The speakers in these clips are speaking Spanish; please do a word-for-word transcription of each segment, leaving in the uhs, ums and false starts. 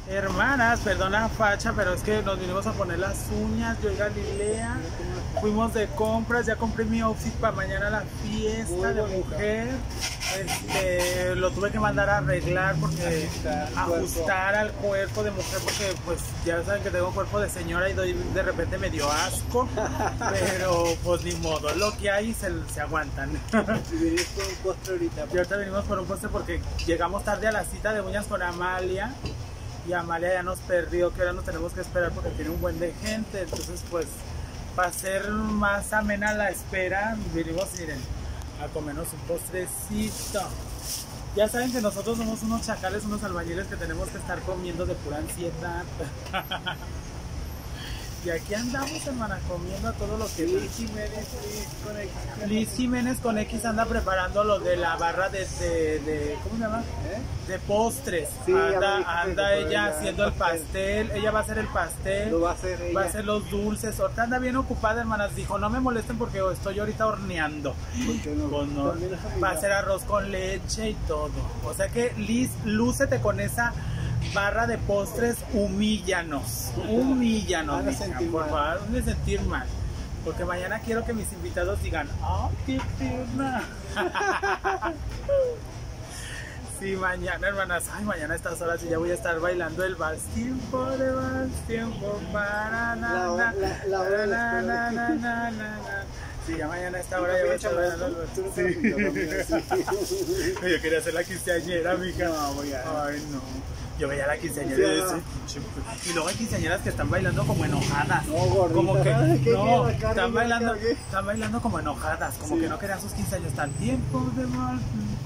Hermanas, perdón la facha, pero es que nos vinimos a poner las uñas, yo y Galilea. Fuimos de compras, ya compré mi outfit para mañana la fiesta de mujer. Este, lo tuve que mandar a arreglar porque ajustar al cuerpo de mujer porque pues ya saben que tengo cuerpo de señora y doy, de repente me dio asco, pero pues ni modo, lo que hay se, se aguantan. Y venimos por un postre ahorita. Y ahorita venimos por un postre porque llegamos tarde a la cita de uñas con Amalia y Amalia ya nos perdió, que ahora nos tenemos que esperar porque tiene un buen de gente, entonces pues para hacer más amena la espera venimos, miren, a comernos un postrecito. Ya saben que nosotros somos unos chacales, unos albañiles que tenemos que estar comiendo de pura ansiedad. Y aquí andamos, hermana, comiendo todo lo que... Liz Jiménez con X. Liz Jiménez con X anda preparando lo de la barra de... de, de ¿cómo se llama? ¿Eh? De postres. Sí, anda anda ella ella haciendo el pastel. pastel. Ella va a hacer el pastel. Lo va a hacer ella. Va a hacer los dulces. Ahorita anda bien ocupada, hermanas. Dijo, no me molesten porque estoy ahorita horneando. ¿Por qué no? Pues no. Va a hacer arroz con leche y todo. O sea que, Liz, lúcete con esa barra de postres, humíllanos. Humíllanos, Hazme mija, sentir por mal. favor, hazme sentir mal. Porque mañana quiero que mis invitados digan, ¡ay, qué pierna! Sí, mañana, hermanas, ay, mañana a estas horas yo ya voy a estar bailando el vals. Tiempo de vals, tiempo para na, La- na, la- la hora de la na, na, escuela. na, na, na, na. Sí, ya mañana a esta hora ya voy a estar bailando el vals. Tú no Sí. sabes mi papá, mira, Yo quería hacer la quinceañera, mija. No, voy a- Ay, no. Yo veía la quinceañera Sí, de no. ese pinche- Y luego hay quinceañeras que están bailando como enojadas. No, gordita. Como que Ay, ¿qué no, quiero? La carne, están ya bailando, cargué. están bailando como enojadas, como Sí. que no querían sus quince años tan tiempo de mal.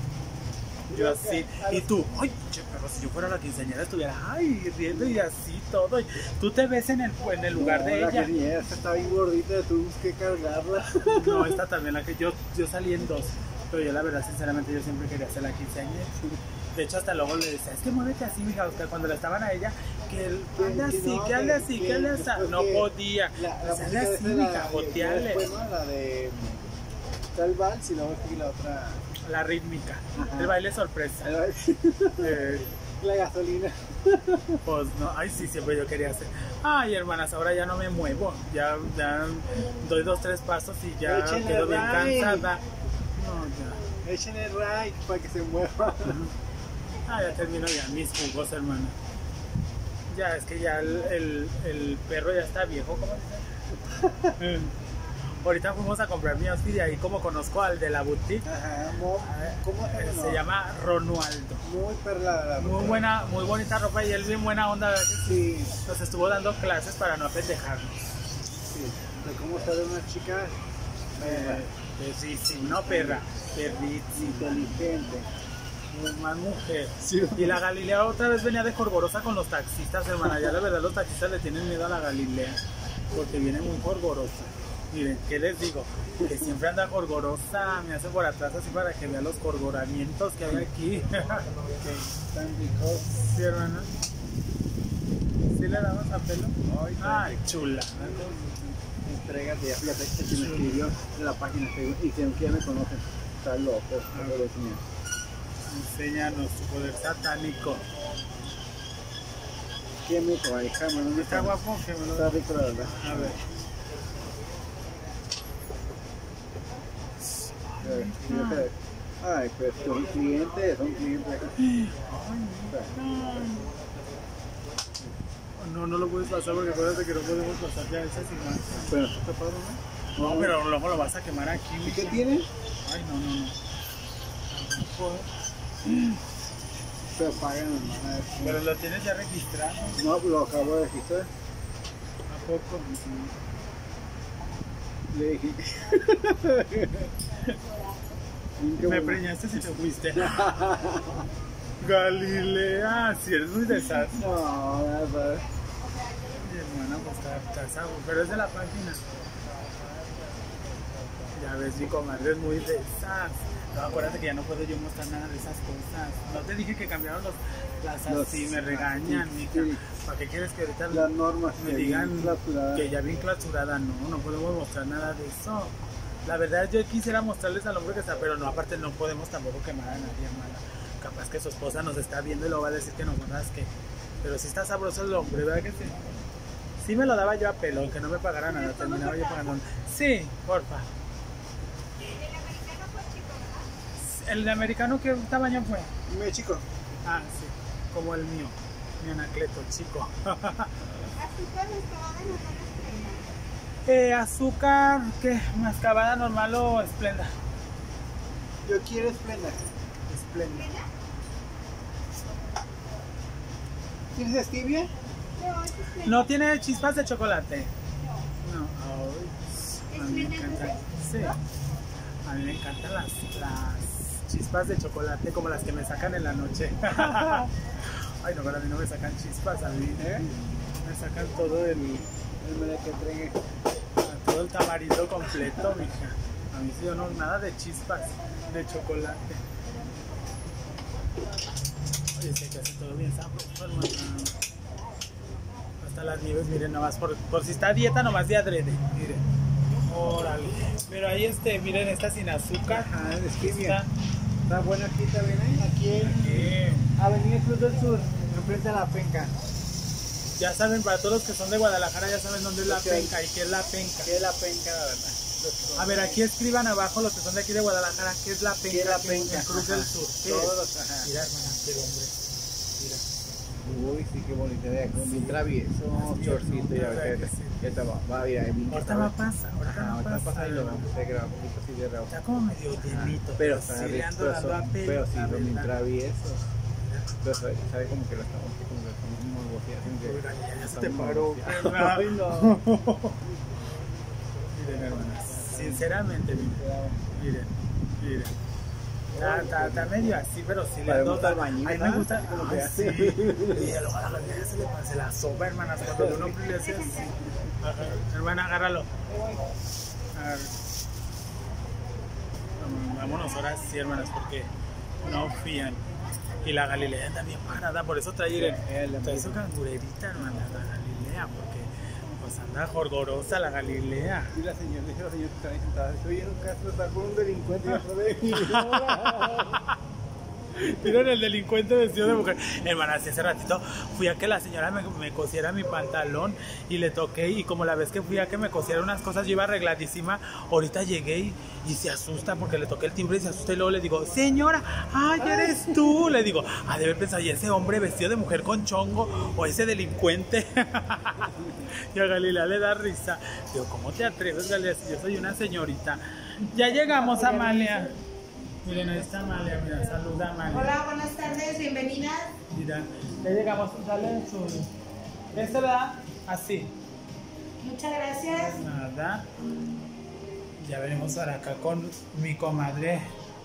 Yo así, y tú, ay, che, pero si yo fuera la quinceañera estuviera, ay, riendo y así todo. Y tú te ves en el, en el lugar No, de la ella. quinceañera esta está bien gordita, tuvimos que cargarla. No, esta también, la que yo, yo salí en dos. Pero yo la verdad, sinceramente, yo siempre quería ser la quinceañera. De hecho, hasta luego le decía, es que muévete así, mija, Oscar, cuando le estaban a ella, que él, Que- ande que así, no, que ande que- así, que que ande así. después No que podía. La, la Pues, ande música así, de mija, la, joteale. después, ¿no? La de tal vals y luego aquí la otra. La rítmica, Ajá. el baile sorpresa. Eh, La gasolina. Pues no, ay sí, siempre yo quería hacer. Ay, hermanas, ahora ya no me muevo. Ya, ya doy dos, tres pasos y ya Échenle quedo bien ray. cansada. No, ya. Echen el right para que se mueva. Ah, ya termino ya mis jugos, hermana. Ya, es que ya el, el, el perro ya está viejo, ¿cómo dice? Ahorita fuimos a comprar mi outfit y ahí como conozco al de la boutique. Ajá, mo- ¿cómo eh, no? Se llama Ronualdo. Muy perla la Muy ropa. buena, muy bonita ropa y él bien buena onda. ¿Verdad que sí? Sí, Nos estuvo dando clases para no apendejarnos. sí. De cómo está de una chica Eh, eh, sí, sí, no perra, perrísima, inteligente. muy más mujer. Sí. Y la Galilea otra vez venía de jorgorosa con los taxistas, hermana. Ya la verdad los taxistas le tienen miedo a la Galilea porque viene muy jorgorosa. Miren, ¿qué les digo? Que siempre anda jorgorosa, me hace por atrás así para que vea los jorgoramientos que hay aquí. Tan ricos. ¿Sí, hermana? ¿Sí le damos a pelo? Ay, Ay, chula. Entrégate, ya fíjate que quien escribió en la página de Facebook y que ya me conocen. Está loco. A Lo ver. enseñé. Enséñanos tu poder satánico. Qué rico, ay, cámara, ¿dónde Está guapo, que me lo Está rico, la verdad. A ver. A ver, fíjate. Ay, pues son clientes, son clientes. No, no lo puedes pasar porque acuérdate que no podemos pasar ya esas imágenes. Pero está tapado, ¿no? No, pero luego lo vas a quemar aquí. ¿Y qué mija. tiene? Ay, no, no, no. Pero pagan, hermana. Pero lo tienes ya registrado. No, lo acabo de registrar. ¿A poco? Le dije. Me preñaste si te fuiste. Galilea, si eres muy desastre. No, nada. Mi hermana, pues está casado, pero es de la página. Ya ves, mi comadre es muy de esas. No, acuérdate que ya no puedo yo mostrar nada de esas cosas. No te dije que cambiaron los, las Los- así, me regañan, sí, mija. sí. ¿Para qué quieres que ahorita Las normas me que digan bien clausuradas. que ya bien clausurada? No, no podemos mostrar nada de eso. La verdad yo quisiera mostrarles al hombre que está, pero no, aparte no podemos tampoco quemar a nadie, hermana. Capaz que su esposa nos está viendo y lo va a decir que nos rasque. Pero sí está sabroso el hombre, ¿verdad que sí? Sí me lo daba yo a pelo, aunque no me pagara nada, terminaba yo pagando. Sí, porfa. ¿El americano qué tamaño fue? Muy chico. Ah, sí, como el mío, mi anacleto chico. ¿Azúcar mascabada normal o esplenda? eh, azúcar, ¿qué? ¿Mascabada normal o esplenda? Yo quiero esplenda. Esplenda. ¿Tienes stevia? No, es esplenda. ¿No tiene chispas de chocolate? No. Ay, a mí me encantan. Sí. A mí me encantan las, las chispas de chocolate como las que me sacan en la noche. Ay, no, pero a mí no me sacan chispas, a mí, ¿eh? Me sacan todo el, El que entregue. todo el tamarindo completo, mija. A mí sí, yo no, nada de chispas de chocolate. Oye, sé que hace todo bien sabroso, hermana. Hasta las nieves, miren, nomás por, por si está a dieta, nomás de adrede, miren. Órale. Pero ahí, este, miren, esta sin azúcar. Ah, es que Está, Está buena aquí también, ¿eh? Aquí en aquí. Avenida Cruz del Sur, enfrente de la penca. Ya saben, para todos los que son de Guadalajara, ya saben dónde es la Ok. penca y qué es la penca. ¿Qué es la penca, la verdad? A ver, aquí escriban abajo los que son de aquí de Guadalajara, ¿qué es la penca? ¿Qué es la aquí en penca? Cruz del Ajá. Sur. ¿Qué Todos es? los, ajá. Mira, hermana, qué hombre. Mira. Uy, sí, qué bonita idea. Con Sí. mi travieso, Sí, chorcito, ya ¿verdad ves. que sí? Ya está, va, va a ir ahí. Ahorita va a pasar, ahorita Ajá, va a ahorita va a pasar y lo pasar. vamos a grabar un poquito así de reojo. Está como medio llenito, Pero sí está le rico, ando pero dando a son- pelo, pero sí, la son bien verdad. traviesos. Pero sabe, sabe como que lo estamos, como que lo estamos morboseando. Uy, ya, ya se Estamos te paró, morboseando. ¿verdad? Ay, no. Miren, hermanas, sinceramente, miren, miren, miren. Está, está, está medio así, pero sí le Para ando. gusta el bañito, A mí me ¿no? gusta, Como ay, que sí. hace. Y luego a la gallina se le pasa la sopa, hermanas, cuando uno le hace así. Ajá. Hermana, agárralo. Agárralo. Vámonos ahora sí, hermanas, porque no fían. Y la Galilea anda bien parada, por eso trae, Sí, trae su cangurerita, hermana, la Galilea, porque pues anda jorgorosa la Galilea. Y la señora, dice la señora que está ahí sentada, estoy en un caso, está con un delincuente y otra vez. Miren el delincuente vestido de mujer. Hermana, hace ratito fui a que la señora me, me cosiera mi pantalón y le toqué, y como la vez que fui a que me cosiera unas cosas, yo iba arregladísima. Ahorita llegué y, y se asusta porque le toqué el timbre y se asusta, y luego le digo, señora, ay, eres tú. Le digo, ah, debe pensar, ¿y ese hombre vestido de mujer con chongo o ese delincuente? Y a Galilea le da risa. Digo, ¿cómo te atreves, Galilea, si yo soy una señorita? Ya llegamos, Amalia. Miren, ahí está Amalia, mira, saluda Amalia. Hola, buenas tardes, bienvenidas. Mira, ya llegamos, sale su... ¿Este da? Así. Muchas gracias. Nada. Ya venimos para acá con mi comadre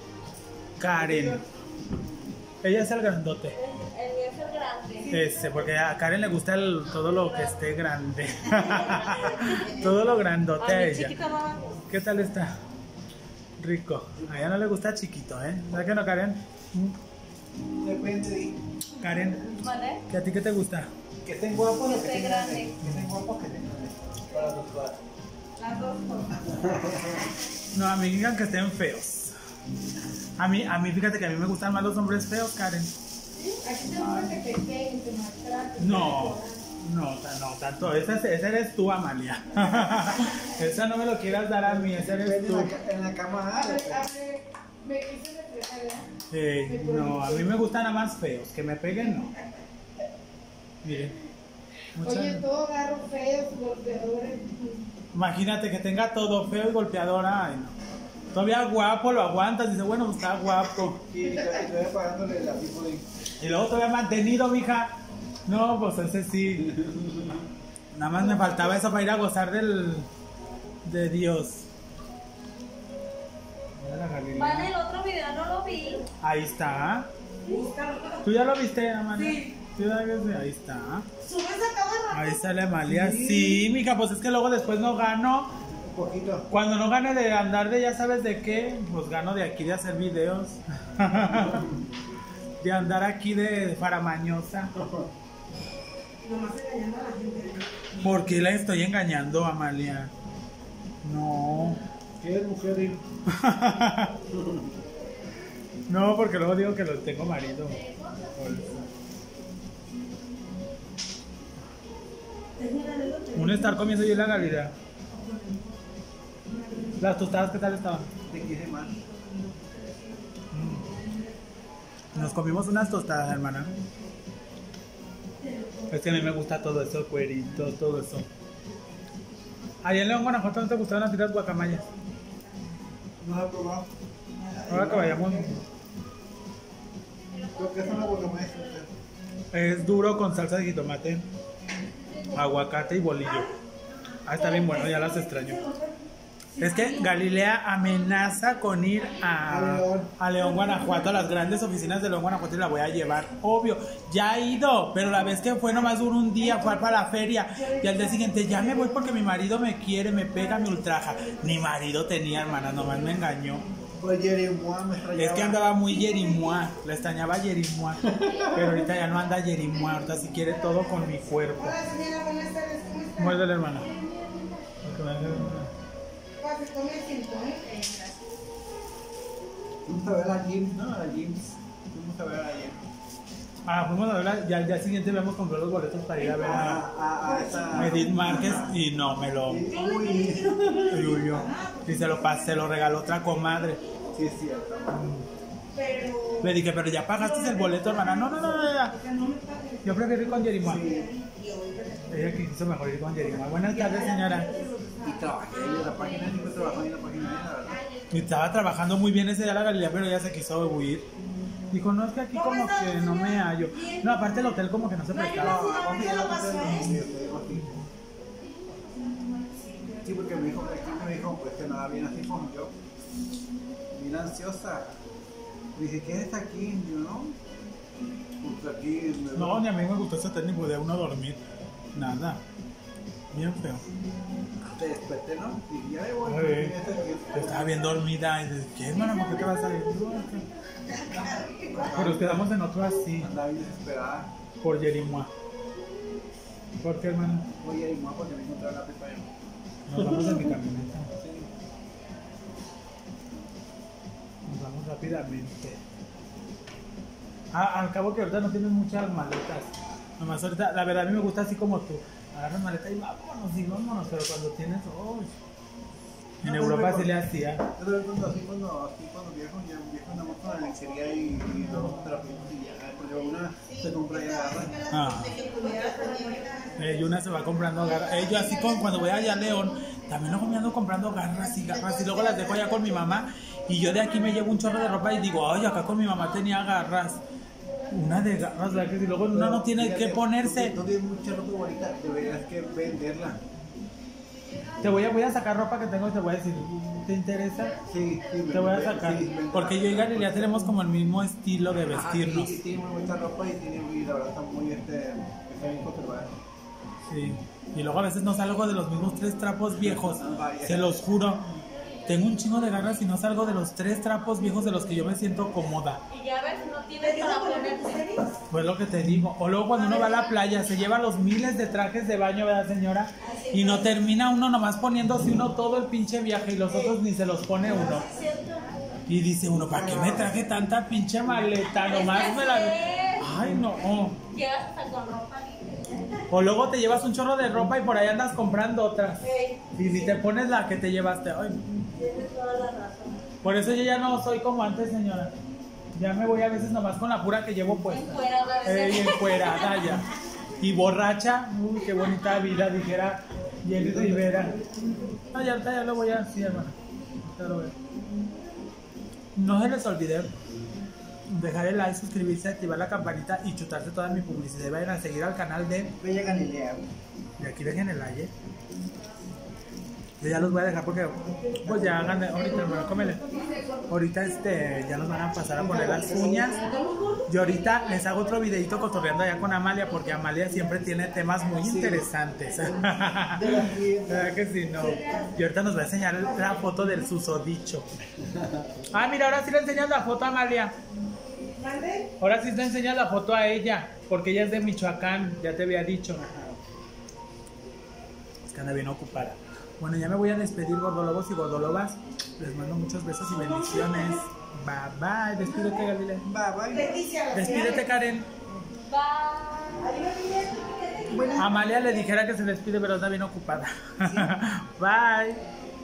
Karen. Ella es el grandote. El mío es el grande. Este, porque a Karen le gusta el- todo lo que esté grande. Todo lo grandote a A mi ella. chiquita mamá. ¿Qué tal está? Rico. A ella no le gusta chiquito, ¿eh? ¿Verdad que no, Karen? ¿Mm? Depende de Karen, ¿Vale? ¿que a ti qué te gusta? que estén guapos o Que que esté estén grande. grandes. Que estén guapos o que estén grandes. Para los dos. Las dos cosas. No, a mí digan que estén feos. A mí, a mí, fíjate que a mí me gustan más los hombres feos, Karen. Aquí te gusta que te peguen, te maltraten. No, no, ta- no, tanto. Esa, esa eres tú, Amalia. Esa no me lo quieras dar a mí, esa eres En tú. la, ca- en la cama, ah, Abre, abre. Me quise reflejar, ¿verdad? Eh, no, a mí me gustan a más feos. Que me peguen, no. Miren. muchas- Oye, todo agarro feos, golpeadores. Imagínate que tenga todo feo y golpeador. Ay, no. Todavía guapo, lo aguantas. Dice, bueno, está guapo. y y estoy pagándole la tipo de. Y luego todavía mantenido, mija. No, pues ese sí. Nada más me faltaba eso para ir a gozar del de Dios. Mira la Galilea. Vale, el otro video no lo vi. Ahí está. Búscalo. ¿Tú ya lo viste, Amalia? Sí. ¿Tú ya lo viste? Ahí está. Subes a cada rato. Ahí sale Amalia. Sí. Sí, mija, pues es que luego después no gano. Un poquito. Cuando no gane de andar de ya sabes de qué, pues gano de aquí de hacer videos. De andar aquí de faramañosa. Nomás engañando a la gente. ¿Por qué la estoy engañando, Amalia? No. ¿Qué es mujer? Y- No, porque luego digo que lo tengo marido. Por eso. Un estar comiendo yo en la Galilea. Las tostadas, ¿qué tal estaban? Te quise más. Nos comimos unas tostadas, hermana. Es que a mí me gusta todo eso, cuerito, todo eso. Allá en León, Guanajuato, ¿no te gustaban las tiras guacamayas? No lo he probado. Ahora que vayamos, Lo que son las guacamayas. es duro con salsa de jitomate, aguacate y bolillo. Ah, está bien bueno, ya las extraño. Es que Galilea amenaza con ir a, a León, Guanajuato, a las grandes oficinas de León, Guanajuato, y la voy a llevar. Obvio, ya ha ido, pero la vez que fue nomás duró un día, fue para la feria. Y al día siguiente, ya me voy porque mi marido me quiere, me pega, me ultraja. Ni marido tenía, hermana, nomás me engañó. Pues Jerimois me extrañaba. Es que andaba muy Jerimois, la extrañaba Jerimois. Pero ahorita ya no anda Jerimois, ahorita sí quiere todo con mi cuerpo. Hola señora, buenas tardes, ¿cómo está? Muérdele, hermana. Pase, tome asiento, ¿eh? Fuimos a ver a Jim, ¿no? A Jim's. Fuimos a ver a Jim. Ah, fuimos a verla, ya al día siguiente habíamos comprado los boletos para ir a ver a, A, a, a esa. a Edith Márquez y no, me lo... Uy, Y huyó. Y se lo, pas- se lo regaló otra comadre. sí es cierto. Pero... Le dije, pero ya pagaste el boleto, hermana. No, no, no, no, ya. Yo prefiero ir con Jerimois. Ella quiso mejor ir con Jerimois. Buenas tardes, señora. Y trabajé en la página, siempre trabajó en la página, la verdad. Y estaba trabajando muy bien ese día la Galilea, pero ella se quiso huir. Dijo, no, es que aquí como que no me hallo. No, aparte el hotel como que no se prestaba. Vamos a ir a la casa de los míos, te digo así. Sí, porque me dijo, aquí me dijo, pues que nada bien así como yo. Bien ansiosa. Me dice, ¿qué es aquí? Y yo, no. Pues aquí. me- No, ni a mí me gustó ese hotel ni podía uno dormir. Nada. Bien feo. Te desperté, ¿no? Y ya me voy. Ay, porque ya está aquí. Yo estaba bien dormida y dije, ¿qué, hermana? ¿Por qué te vas a ir? No, es que- Pero nos quedamos en otro así, Andaba bien desesperada. por Jerimois. ¿Por qué, hermano? Voy a ir más porque me encontré la pipa. Nos vamos en mi camioneta. Sí. Nos vamos rápidamente. Ah, al cabo que ahorita no tienes muchas maletas. Nomás ahorita, la verdad a mí me gusta así como tú. Agarras maleta y vámonos y vámonos, pero cuando tienes... uy. En No, Europa pero- sí le hacía. Yo también cuando así cuando así cuando viajo ya viajo nada más con la lencería y, y luego te la pido y ya, porque una se compra y agarra. Ah. Eh, y una se va comprando garras. Eh, yo así con, cuando voy allá a León, también luego me ando comprando garras y garras y luego las dejo allá con mi mamá y yo de aquí me llevo un chorro de ropa y digo, ay, acá con mi mamá tenía garras. Una de garras, ¿verdad? Que si luego uno no tiene Fíjate, que ponerse. No tienes mucha ropa bonita, deberías que venderla. Te voy a, voy a sacar ropa que tengo y te voy a decir, ¿te interesa? Sí, sí. Te voy a sacar. Sí, Porque yo y Galilea tenemos como el mismo estilo de Ajá, vestirnos. sí, tiene muy bonita ropa y tiene y la verdad está muy este, está bien conservada. Sí. Y luego a veces no salgo de los mismos tres trapos viejos. Se los juro. Tengo un chingo de garras y no salgo de los tres trapos viejos de los que yo me siento cómoda. Y ya ves, no tienes para ponerte. Pues lo que te digo. O luego cuando uno va a la playa se lleva los miles de trajes de baño, ¿verdad, señora? Y no termina uno nomás poniéndose uno todo el pinche viaje y los otros ni se los pone uno. Y dice uno, ¿para qué me traje tanta pinche maleta? Nomás me la... Ay, no. Llegas hasta con ropa libre. O luego te llevas un chorro de ropa y por ahí andas comprando otras. Y ni te pones la que te llevaste. Ay. Tienes toda la razón. Por eso yo ya no soy como antes, señora. Ya me voy a veces nomás con la pura que llevo puesta. Encuerada de Eh, y ser. encuerada ya. Y borracha. Uy, qué bonita vida, dijera Jenny Rivera. Ay, ahorita ya lo voy a decir, hermano. Ya lo veo. No se les olvide dejar el like, suscribirse, activar la campanita y chutarse toda mi publicidad. Vayan a seguir al canal de... Bella Galilea. Y aquí dejen el like, ¿eh? Yo ya los voy a dejar porque pues ya hagan de- ahorita, hermano, cómele. Ahorita este ya nos van a pasar a poner las uñas. Y ahorita les hago otro videito cotorreando allá con Amalia porque Amalia siempre tiene temas muy interesantes. ¿Verdad que sí? No. Y ahorita nos va a enseñar la foto del susodicho. Ah, mira, ahora sí le enseñas la foto a Amalia. Ahora sí te enseñas la foto a ella, porque ella es de Michoacán, ya te había dicho. Es que anda bien ocupada. Bueno, ya me voy a despedir, gordolobos y gordolobas. Les mando muchos besos y bendiciones. Bye bye. Despídete, Galilea. Bye, bye. Leticia, la Despídete, Karen. Bye. Adiós, Miguel. Bueno. Amalia le dijera que se despide, pero está bien ocupada. Bye.